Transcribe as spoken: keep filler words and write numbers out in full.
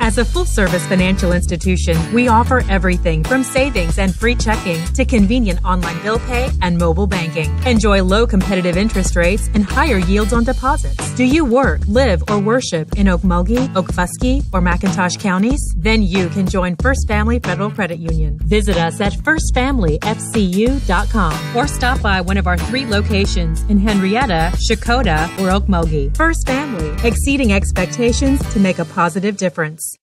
As a full-service financial institution, we offer everything from savings and free checking to convenient online bill pay and mobile banking. Enjoy low competitive interest rates and higher yields on deposits. Do you work, live, or worship in Okmulgee, Okfuskee, or McIntosh counties? Then you can join First Family Federal Credit Union. Visit us at first family f c u dot com or stop by one of our three locations in Henrietta, Shakota, or Okmulgee. First Family, exceeding expectations to make a positive difference.